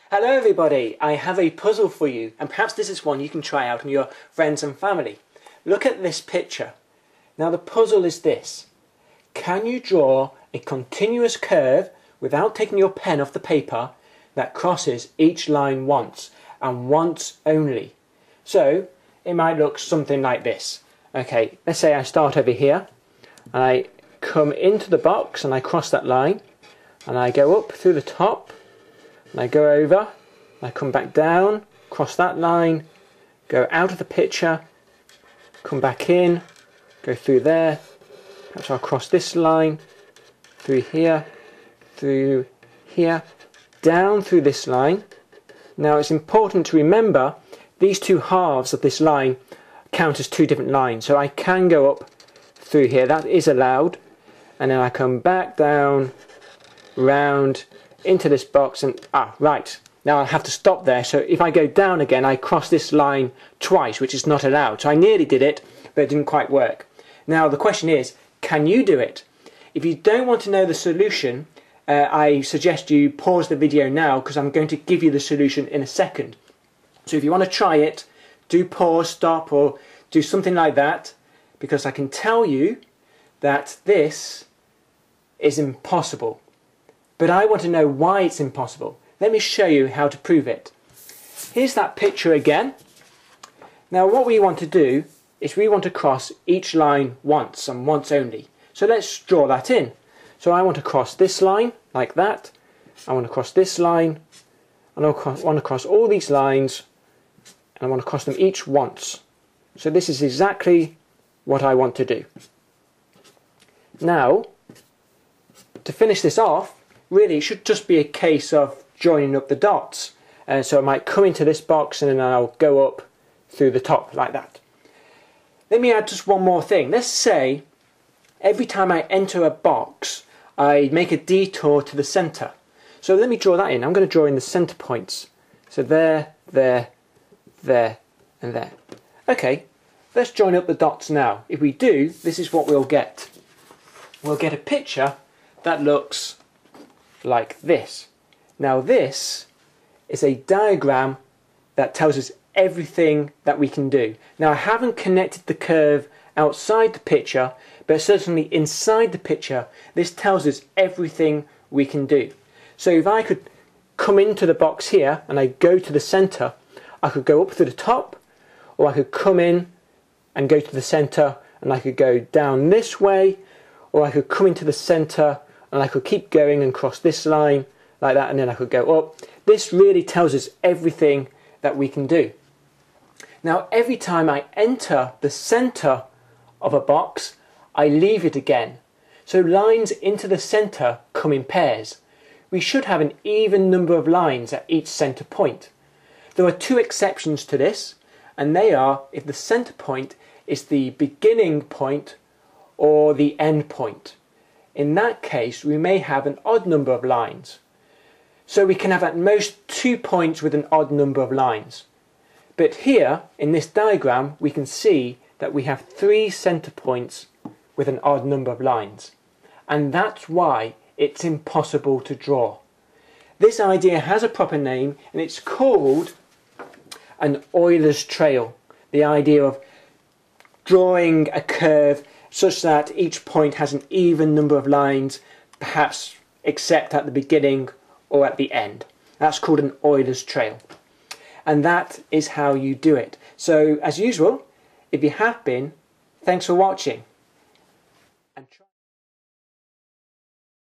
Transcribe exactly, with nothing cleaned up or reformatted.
Hello everybody, I have a puzzle for you, and perhaps this is one you can try out on your friends and family. Look at this picture. Now the puzzle is this. Can you draw a continuous curve without taking your pen off the paper that crosses each line once, and once only? So it might look something like this. Okay, let's say I start over here, and I come into the box and I cross that line, and I go up through the top, and I go over, I come back down, cross that line, go out of the picture, come back in, go through there, perhaps I'll cross this line, through here, through here, down through this line. Now it's important to remember these two halves of this line count as two different lines, so I can go up through here, that is allowed, and then I come back down, round, into this box, and ah right, now I'll have to stop there. So if I go down again, I cross this line twice, which is not allowed. So I nearly did it, but it didn't quite work. Now the question is, can you do it? If you don't want to know the solution, uh, I suggest you pause the video now, because I'm going to give you the solution in a second. So if you want to try it, do pause, stop, or do something like that, because I can tell you that this is impossible. But I want to know why it's impossible. Let me show you how to prove it. Here's that picture again. Now what we want to do is we want to cross each line once and once only. So let's draw that in. So I want to cross this line like that. I want to cross this line. And I want to cross all these lines. And I want to cross them each once. So this is exactly what I want to do. Now, to finish this off, really, it should just be a case of joining up the dots. Uh, so I might come into this box and then I'll go up through the top like that. Let me add just one more thing. Let's say every time I enter a box, I make a detour to the centre. So let me draw that in. I'm going to draw in the centre points. So there, there, there, and there. Okay, let's join up the dots now. If we do, this is what we'll get. We'll get a picture that looks like this. Now this is a diagram that tells us everything that we can do. Now I haven't connected the curve outside the picture, but certainly inside the picture this tells us everything we can do. So if I could come into the box here and I go to the centre, I could go up through the top, or I could come in and go to the centre and I could go down this way, or I could come into the centre and I could keep going and cross this line like that, and then I could go up. This really tells us everything that we can do. Now every time I enter the centre of a box, I leave it again. So lines into the centre come in pairs. We should have an even number of lines at each centre point. There are two exceptions to this, and they are if the centre point is the beginning point or the end point. In that case, we may have an odd number of lines. So we can have at most two points with an odd number of lines. But here, in this diagram, we can see that we have three centre points with an odd number of lines. And that's why it's impossible to draw. This idea has a proper name, and it's called an Euler's trail. The idea of drawing a curve such that each point has an even number of lines, perhaps except at the beginning or at the end. That's called an Euler's trail. And that is how you do it. So, as usual, if you have been, thanks for watching. And try